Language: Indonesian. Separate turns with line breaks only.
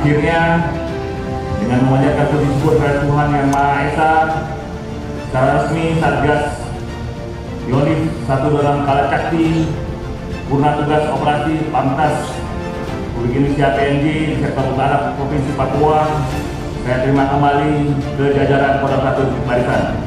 akhirnya dengan memanjatkan puji syukur kepada Tuhan Yang Maha Esa, secara resmi Satgas Yonif 1 dalam Kala Cakti Purna Tugas Operasi Pamtas Republik Indonesia PNJ di sektor utara Provinsi Papua, saya terima kembali ke jajaran Kodam 1 Barisan.